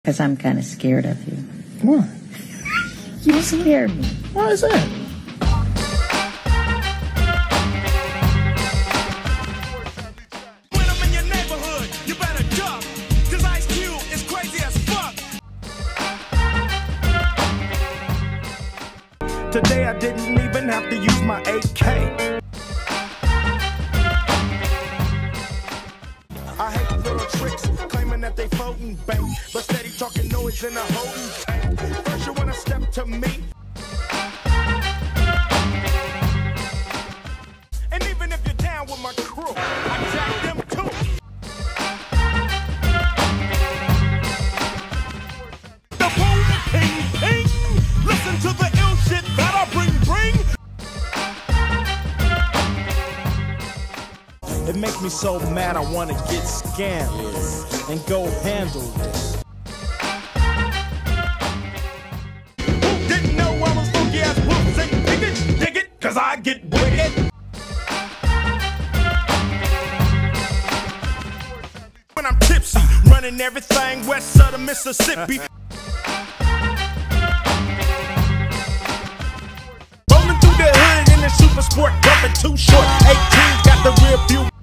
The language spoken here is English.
Because I'm kind of scared of you. Why? You scare me. Why is that? When I'm in your neighborhood, you better duck. Cause Ice Cube is crazy as fuck. Today I didn't even have to use my AK. I hate little tricks, claiming that they floating bank, but steady talking noise in a holding tank. First you wanna step to me, and even if you're down with my crew, I jack them too. The boom, ping, ping. Listen to the ill shit that I bring. It makes me so mad I wanna get scandalous and go handle this. Didn't know I was funky ass wolf, say dig it, cause I get wicked. When I'm tipsy, running everything west of the Mississippi. Rolling through the hood in the super sport, bumping too short. 18's got the rear view.